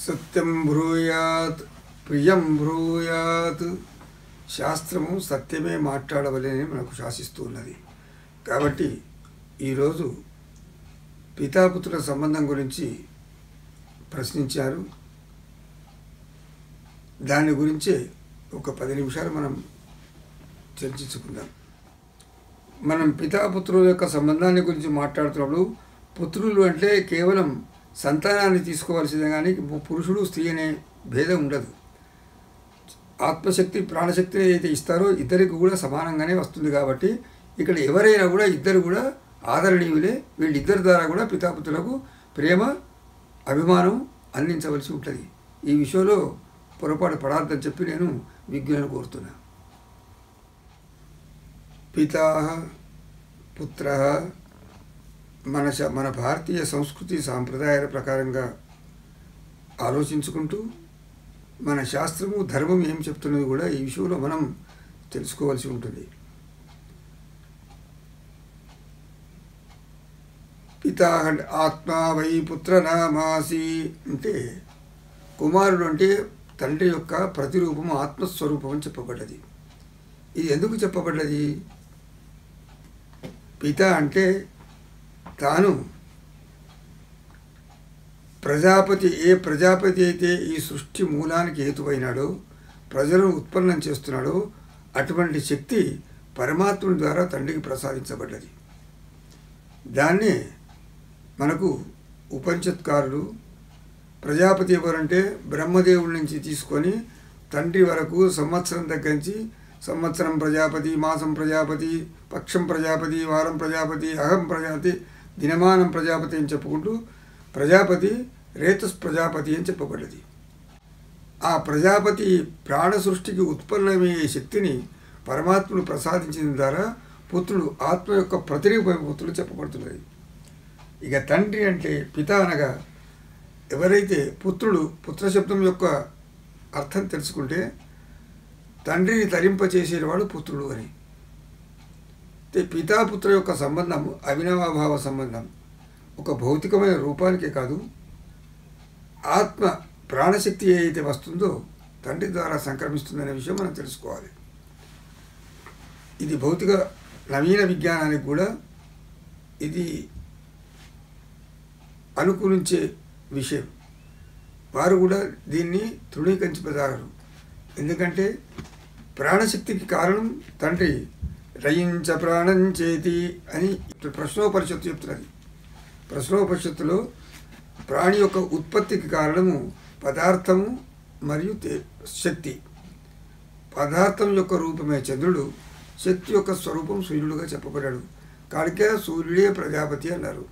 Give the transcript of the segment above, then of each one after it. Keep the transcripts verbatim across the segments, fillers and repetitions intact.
సత్యం బ్రూయాత్ ప్రియం బ్రూయాత్. శాస్త్రము సత్యమే మాట్లాడవలని మనకు శాసిస్తూ ఉన్నది. కాబట్టి ఈరోజు పితాపుత్రుల సంబంధం గురించి ప్రశ్నించారు. దాని గురించే ఒక పది నిమిషాలు మనం చర్చించుకుందాం. మనం పితాపుత్రుల యొక్క సంబంధాన్ని గురించి మాట్లాడుతున్నప్పుడు పుత్రులు అంటే కేవలం సంతానాన్ని తీసుకోవాల్సిందే, కానీ పురుషుడు స్త్రీ అనే భేదం ఉండదు. ఆత్మశక్తి ప్రాణశక్తిని ఏదైతే ఇస్తారో ఇద్దరికి కూడా సమానంగానే వస్తుంది. కాబట్టి ఇక్కడ ఎవరైనా కూడా ఇద్దరు కూడా ఆదరణీయులే. వీళ్ళిద్దరి ద్వారా కూడా పితాపుత్రులకు ప్రేమ అభిమానం అందించవలసి ఉంటుంది. ఈ విషయంలో పొరపాటు పడాలని చెప్పి నేను విజ్ఞానం కోరుతున్నా. పితా పుత్ర మన మన భారతీయ సంస్కృతి సాంప్రదాయాల ప్రకారంగా ఆలోచించుకుంటూ మన శాస్త్రము ధర్మం ఏం చెప్తున్నది కూడా ఈ విషయంలో మనం తెలుసుకోవాల్సి ఉంటుంది. పితా ఆత్మ వై పుత్ర నామాసి అంటే కుమారుడు అంటే తండ్రి యొక్క ప్రతిరూపం, ఆత్మస్వరూపం అని చెప్పబడ్డది. ఇది ఎందుకు చెప్పబడ్డది? పిత అంటే తాను ప్రజాపతి, ఏ ప్రజాపతి అయితే ఈ సృష్టి మూలానికి హేతువైనాడో, ప్రజలను ఉత్పన్నం చేస్తున్నాడో అటువంటి శక్తి పరమాత్ముని ద్వారా తండ్రికి ప్రసాదించబడ్డది. దాన్నే మనకు ఉపనిషత్కారులు ప్రజాపతి ఎవరంటే బ్రహ్మదేవుడి నుంచి తీసుకొని తండ్రి వరకు సంవత్సరం దగ్గర నుంచి సంవత్సరం ప్రజాపతి, మాసం ప్రజాపతి, పక్షం ప్రజాపతి, వారం ప్రజాపతి, అహం ప్రజాపతి, దినమానం ప్రజాపతి అని చెప్పుకుంటూ ప్రజాపతి రేతస్ ప్రజాపతి అని చెప్పబడ్డది. ఆ ప్రజాపతి ప్రాణ సృష్టికి ఉత్పన్నమయ్యే శక్తిని పరమాత్ముడు ప్రసాదించిన ద్వారా పుత్రుడు ఆత్మ యొక్క ప్రతిరూపమైన పుత్రుడు చెప్పబడుతున్నది. ఇక తండ్రి అంటే పిత అనగా ఎవరైతే పుత్రుడు, పుత్రశబ్దం యొక్క అర్థం తెలుసుకుంటే తండ్రిని తరింపచేసేవాడు పుత్రుడు అని. పితాపుత్ర యొక్క సంబంధం అవినాభావ సంబంధం. ఒక భౌతికమైన రూపానికే కాదు, ఆత్మ ప్రాణశక్తి ఏదైతే వస్తుందో తండ్రి ద్వారా సంక్రమిస్తుందనే విషయం మనం తెలుసుకోవాలి. ఇది భౌతిక నవీన విజ్ఞానానికి కూడా ఇది అనుకూలించే విషయం. వారు కూడా దీన్ని తృణీకరించబడారు. ఎందుకంటే ప్రాణశక్తికి కారణం తండ్రి. రయించ ప్రాణం చేతి అని ప్రశ్నోపనిషత్తు చెప్తున్నది. ప్రశ్నోపనిషత్తులో ప్రాణి యొక్క ఉత్పత్తికి కారణము పదార్థము మరియు శక్తి. పదార్థం యొక్క రూపమే చంద్రుడు, శక్తి యొక్క స్వరూపం సూర్యుడుగా చెప్పబడ్డాడు. కాడికే సూర్యుడే ప్రజాపతి అన్నారు.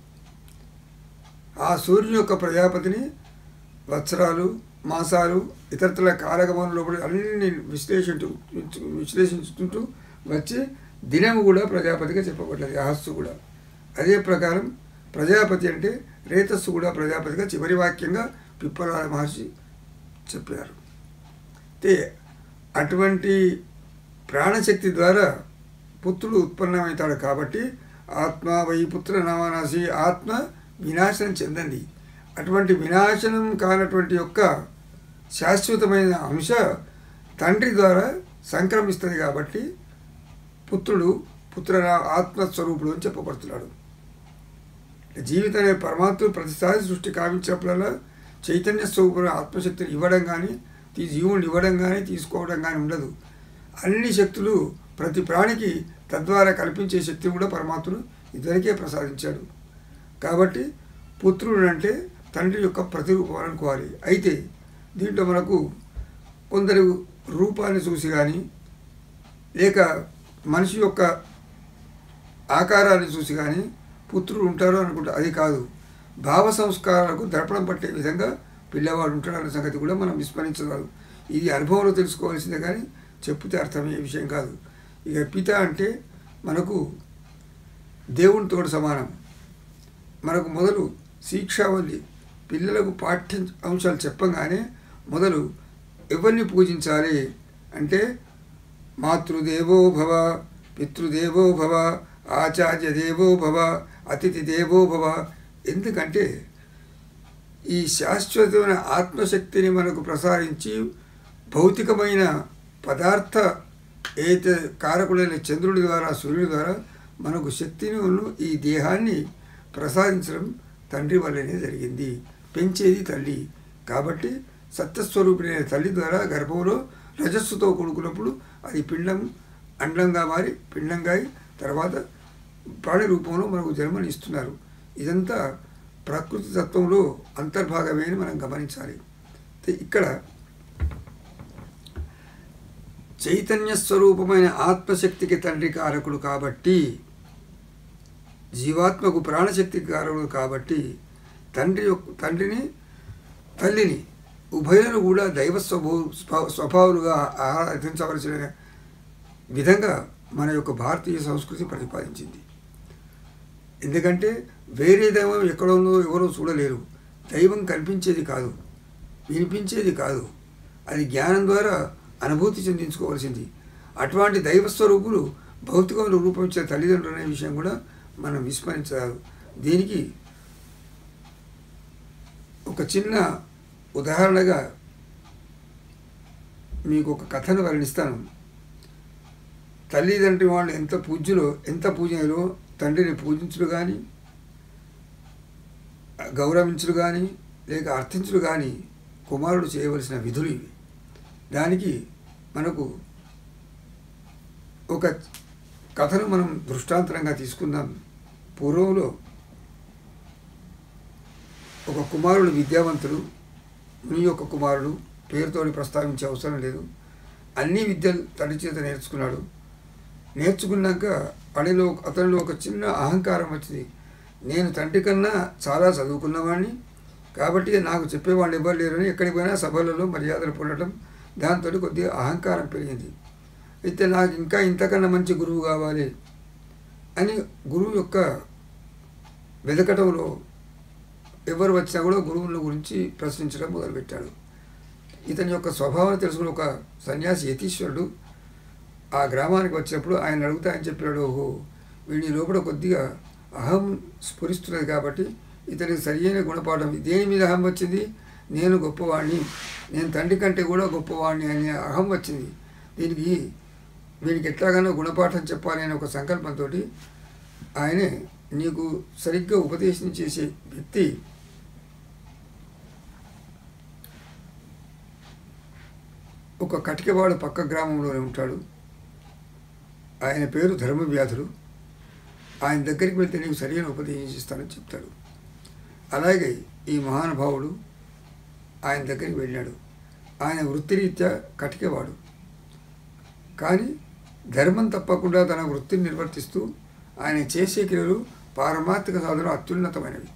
ఆ సూర్యుని యొక్క ప్రజాపతిని వత్సరాలు, మాసాలు, ఇతరతల కాలగమనంలో అన్ని విశ్లేషించు విశ్లేషించుకుంటూ వచ్చి దినము కూడా ప్రజాపతిగా చెప్పబడ్డది, అహస్సు కూడా. అదే ప్రకారం ప్రజాపతి అంటే రేతస్సు కూడా ప్రజాపతిగా చివరి వాక్యంగా పిప్పలాద మహర్షి చెప్పారు. అయితే అటువంటి ప్రాణశక్తి ద్వారా పుత్రుడు ఉత్పన్నమవుతాడు. కాబట్టి ఆత్మ వై పుత్ర నామానాసి, ఆత్మ వినాశనం చెందండి. అటువంటి వినాశనం కానటువంటి యొక్క శాశ్వతమైన అంశ తండ్రి ద్వారా సంక్రమిస్తుంది. కాబట్టి పుత్రుడు పుత్ర ఆత్మస్వరూపుడు అని చెప్పబడుతున్నాడు. జీవితమే పరమాత్ముడు ప్రతిసారి సృష్టి కావించినప్పుడల్లా చైతన్య స్వరూపమైన ఆత్మశక్తిని ఇవ్వడం కానీ, జీవుని ఇవ్వడం కానీ తీసుకోవడం కానీ ఉండదు. అన్ని శక్తులు ప్రతి ప్రాణికి తద్వారా కల్పించే శక్తిని కూడా పరమాత్ముడు ఇద్దరికే ప్రసాదించాడు. కాబట్టి పుత్రుడు అంటే తండ్రి యొక్క ప్రతిరూపం అనుకోవాలి. అయితే దీంట్లో మనకు కొందరు రూపాన్ని చూసి కానీ, లేక మనిషి యొక్క ఆకారాన్ని చూసి కానీ పుత్రుడు ఉంటారు అనుకుంటా. అది కాదు. భావ సంస్కారాలకు దర్పణం పట్టే విధంగా పిల్లవాడు ఉంటాడన్న సంగతి కూడా మనం విస్మరించగలదు. ఇది అనుభవంలో తెలుసుకోవాల్సిందే కానీ చెప్తే అర్థమయ్యే విషయం కాదు. ఇక పిత అంటే మనకు దేవునితో సమానం. మనకు మొదలు శిక్షావళి పిల్లలకు పాఠ్య అంశాలు చెప్పగానే మొదలు ఎవరిని పూజించాలి అంటే మాతృదేవో భవ, పితృదేవో భవ, ఆచార్య దేవో భవ, అతిథి దేవో భవ. ఎందుకంటే ఈ శాశ్వతమైన ఆత్మశక్తిని మనకు ప్రసారించి భౌతికమైన పదార్థ ఏదైతే కారకుడైన చంద్రుడి ద్వారా సూర్యుడి ద్వారా మనకు శక్తిని ఈ దేహాన్ని ప్రసాదించడం తండ్రి వల్లనే జరిగింది. పెంచేది తల్లి కాబట్టి సత్యస్వరూపిణైన తల్లి ద్వారా గర్భంలో రజస్సుతో కూడుకున్నప్పుడు అది పిండం అండంగా మారి పిండంగా తర్వాత ప్రాణి రూపంలో మనకు జన్మనిస్తున్నారు. ఇదంతా ప్రకృతి తత్వంలో అంతర్భాగమే అని మనం గమనించాలి. ఇక్కడ చైతన్య స్వరూపమైన ఆత్మశక్తికి తండ్రి కారకుడు కాబట్టి, జీవాత్మకు ప్రాణశక్తికి కారకుడు కాబట్టి తండ్రి తండ్రిని తల్లిని ఉభయులను కూడా దైవ స్వభావ స్వభావాలుగా ఆరాధించవలసిన విధంగా మన యొక్క భారతీయ సంస్కృతి ప్రతిపాదించింది. ఎందుకంటే వేరే దైవం ఎక్కడో ఎవరో చూడలేరు. దైవం కనిపించేది కాదు, వినిపించేది కాదు, అది జ్ఞానం ద్వారా అనుభూతి చెందించుకోవాల్సింది. అటువంటి దైవస్వరూపులు భౌతికంలో రూపొందించిన తల్లిదండ్రులు అనే విషయం కూడా మనం విస్మరించరాదు. దీనికి ఒక చిన్న ఉదాహరణగా మీకు ఒక కథను వర్ణిస్తాను. తల్లిదండ్రి వాళ్ళు ఎంత పూజ్యులో ఎంత పూజలో తండ్రిని పూజించుడు కానీ గౌరవించుడు కానీ లేక అర్థించుడు కానీ కుమారుడు చేయవలసిన విధులు ఇవి. దానికి మనకు ఒక కథను మనం దృష్టాంతరంగా తీసుకుందాం. పూర్వంలో ఒక కుమారుడు విద్యావంతుడు, ముని యొక్క కుమారుడు, పేరుతోని ప్రస్తావించే అవసరం లేదు. అన్ని విద్యలు తండ్రి చేత నేర్చుకున్నాడు. నేర్చుకున్నాక అడిలో అతనిలో ఒక చిన్న అహంకారం వచ్చింది. నేను తండ్రి కన్నా చాలా చదువుకున్నవాడిని కాబట్టి నాకు చెప్పేవాళ్ళు ఎవరు లేరని ఎక్కడికి పోయినా సభలలో మర్యాదలు పొందడం, దాంతో కొద్దిగా అహంకారం పెరిగింది. అయితే నాకు ఇంకా ఇంతకన్నా మంచి గురువు కావాలి అని గురువు యొక్క వెదకటంలో ఎవరు వచ్చినా కూడా గురువుల గురించి ప్రశ్నించడం మొదలుపెట్టాడు. ఇతని యొక్క స్వభావం తెలుసుకుని ఒక సన్యాసి యతీశ్వరుడు ఆ గ్రామానికి వచ్చినప్పుడు ఆయన అడుగుతా ఆయన చెప్పాడు, ఓహో వీడి లోపల కొద్దిగా అహం స్ఫురిస్తున్నది కాబట్టి ఇతనికి సరియైన గుణపాఠం. దేని మీద అహం వచ్చింది? నేను గొప్పవాడిని, నేను తండ్రి కంటే కూడా గొప్పవాడిని అనే అహం వచ్చింది. దీనికి వీడికి ఎట్లాగైనా గుణపాఠం చెప్పాలి అనే ఒక సంకల్పంతో ఆయనే నీకు సరిగ్గా ఉపదేశం చేసే వ్యక్తి ఒక కటికవాడు పక్క గ్రామంలోనే ఉంటాడు. ఆయన పేరు ధర్మవ్యాధుడు. ఆయన దగ్గరికి వెళ్తే నీకు సరైన ఉపదేశం ఇస్తానని చెప్తాడు. అలాగే ఈ మహానుభావుడు ఆయన దగ్గరికి వెళ్ళాడు. ఆయన వృత్తిరీత్యా కటికవాడు, కానీ ధర్మం తప్పకుండా తన వృత్తిని నిర్వర్తిస్తూ ఆయన చేసే క్రియలు పారమార్థిక సాధన అత్యున్నతమైనవి.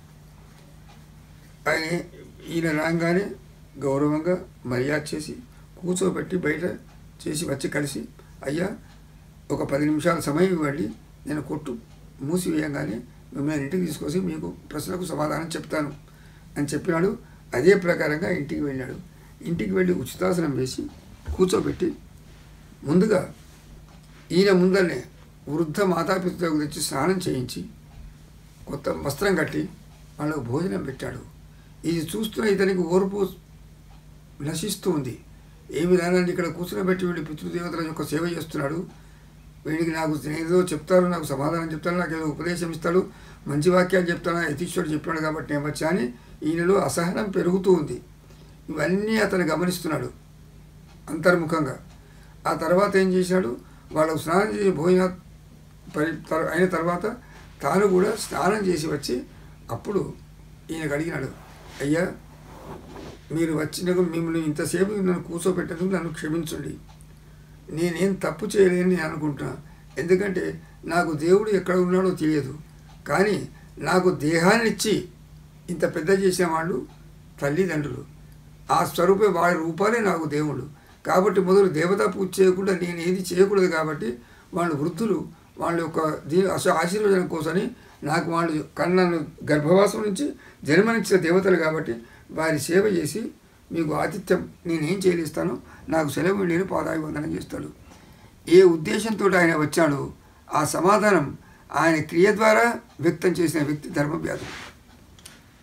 ఆయన ఈయన రాగానే గౌరవంగా మర్యాద చేసి కూర్చోబెట్టి బయట చేసి వచ్చి కలిసి, అయ్యా ఒక పది నిమిషాల సమయం ఇవ్వండి, నేను కొట్టు మూసివేయంగానే మిమ్మల్ని ఇంటికి తీసుకొచ్చి మీకు ప్రశ్నలకు సమాధానం చెప్తాను అని చెప్పినాడు. అదే ప్రకారంగా ఇంటికి వెళ్ళాడు. ఇంటికి వెళ్ళి ఉచితాసనం వేసి కూర్చోబెట్టి ముందుగా ఈయన ముందరనే వృద్ధ మాతాపితలకు తెచ్చి స్నానం చేయించి కొత్త వస్త్రం కట్టి వాళ్ళకు భోజనం పెట్టాడు. ఇది చూస్తున్న ఇతనికి ఓర్పు నశిస్తూ ఉంది. ఏ విధానాన్ని ఇక్కడ కూర్చునబెట్టి వీడి పితృదేవతల యొక్క సేవ చేస్తున్నాడు, వీడికి నాకు ఏదో చెప్తారు, నాకు సమాధానం చెప్తాడు, నాకు ఏదో ఉపదేశం ఇస్తాడు, మంచి వాక్యాలు చెప్తాను, యతీశ్వరుడు చెప్పాడు కాబట్టి నేను వచ్చా అని ఈయనలో అసహనం పెరుగుతూ ఉంది. ఇవన్నీ అతను గమనిస్తున్నాడు అంతర్ముఖంగా. ఆ తర్వాత ఏం చేశాడు, వాళ్ళకు స్నానం చేసి భోజన పరి అయిన తర్వాత తాను కూడా స్నానం చేసి వచ్చి అప్పుడు ఈయనకు అడిగినాడు, అయ్యా మీరు వచ్చినకు మిమ్మల్ని ఇంతసేపు నన్ను కూర్చోబెట్టేందుకు నన్ను క్షమించండి, నేనేం తప్పు చేయలేని నేను అనుకుంటున్నా. ఎందుకంటే నాకు దేవుడు ఎక్కడ ఉన్నాడో తెలియదు, కానీ నాకు దేహాన్ని ఇచ్చి ఇంత పెద్ద చేసిన వాళ్ళు తల్లిదండ్రులు, ఆ స్వరూపే వారి రూపాలే నాకు దేవుడు. కాబట్టి మొదలు దేవతా పూజ చేయకుండా నేను ఏది చేయకూడదు. కాబట్టి వాళ్ళు వృద్ధులు వాళ్ళ యొక్క దీ ఆశీర్వచనం కోసమని నాకు వాళ్ళు కన్నను గర్భవాసం నుంచి జన్మనిచ్చిన దేవతలు కాబట్టి వారి సేవ చేసి మీకు ఆతిథ్యం నేనేం చేయలేస్తానో నాకు సెలవు నేను పాదాభివందనం చేస్తాడు. ఏ ఉద్దేశంతో ఆయన వచ్చాడో ఆ సమాధానం ఆయన క్రియ ద్వారా వ్యక్తం చేసిన వ్యక్తి ధర్మవ్యాధుడు.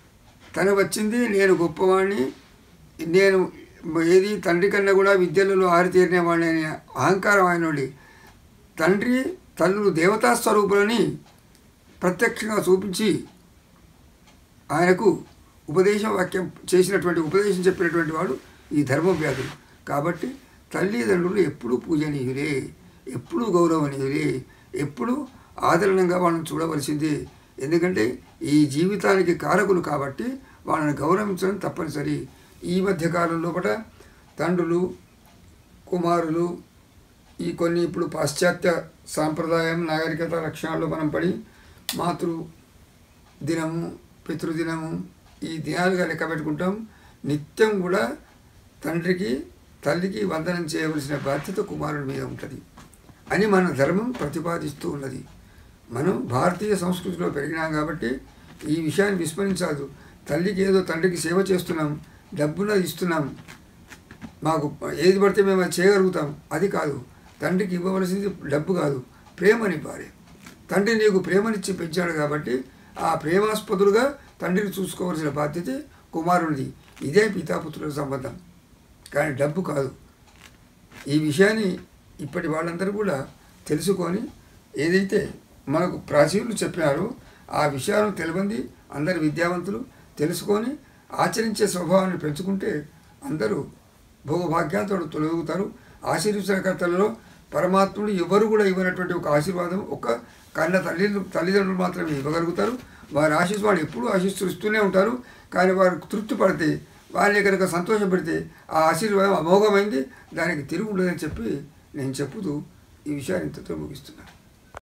తను వచ్చింది నేను గొప్పవాడిని, నేను ఏది తండ్రి కన్నా కూడా విద్యలలో ఆరితేరిన వాడిని అనే అహంకారం ఆయనోడి. తండ్రి తల్లులు దేవతా స్వరూపులని ప్రత్యక్షంగా చూపించి ఆయనకు ఉపదేశ వాక్యం చేసినటువంటి ఉపదేశం చెప్పినటువంటి వాడు ఈ ధర్మవ్యాధుడు. కాబట్టి తల్లిదండ్రులు ఎప్పుడూ పూజనీయులే, ఎప్పుడూ గౌరవనీయులే, ఎప్పుడూ ఆదరణంగా వాళ్ళని చూడవలసిందే. ఎందుకంటే ఈ జీవితానికి కారకులు కాబట్టి వాళ్ళని గౌరవించడం తప్పనిసరి. ఈ మధ్య కాలంలో పట తండ్రులు కుమారులు ఈ కొన్ని ఇప్పుడు పాశ్చాత్య సాంప్రదాయం నాగరికత లక్షణాల్లో మనం పడి మాతృ దినము పితృదినము ఈ దినాలుగా లెక్క పెట్టుకుంటాం. నిత్యం కూడా తండ్రికి తల్లికి వందనం చేయవలసిన బాధ్యత కుమారుడి మీద ఉంటుంది అని మన ధర్మం ప్రతిపాదిస్తూ ఉన్నది. మనం భారతీయ సంస్కృతిలో పెరిగినాం కాబట్టి ఈ విషయాన్ని విస్మరించదు. తల్లికి ఏదో తండ్రికి సేవ చేస్తున్నాం, డబ్బున ఇస్తున్నాం, మాకు ఏది పడితే మేము అది చేయగలుగుతాం, అది కాదు. తండ్రికి ఇవ్వవలసింది డబ్బు కాదు, ప్రేమనివ్వాలి. తండ్రి నీకు ప్రేమనిచ్చి పెంచాడు కాబట్టి ఆ ప్రేమాస్పదులుగా తండ్రిని చూసుకోవాల్సిన బాధ్యత కుమారునిది. ఇదే పితాపుత్రుల సంబంధం, కానీ డబ్బు కాదు. ఈ విషయాన్ని ఇప్పటి వాళ్ళందరూ కూడా తెలుసుకొని ఏదైతే మనకు ప్రాచీనులు చెప్పినారో ఆ విషయాలను తెలియంది అందరు విద్యావంతులు తెలుసుకొని ఆచరించే స్వభావాన్ని పెంచుకుంటే అందరూ భోగభాగ్యాలతో తొలగుతారు. ఆశీర్వచనకర్తలలో పరమాత్ముడు ఎవరు కూడా ఇవ్వనటువంటి ఒక ఆశీర్వాదం ఒక కన్న తల్లి తల్లిదండ్రులు మాత్రమే ఇవ్వగలుగుతారు. వారి ఆశీస్ వాళ్ళు ఎప్పుడూ ఆశిస్తూనే ఉంటారు. కానీ వారు తృప్తి పడితే వాళ్ళని కనుక సంతోషపెడితే ఆ ఆశీర్వాదం అమోఘమైంది, దానికి తిరుగు ఉండదని చెప్పి నేను చెప్పుతూ ఈ విషయాన్ని ఇంతతో ముగిస్తున్నాను.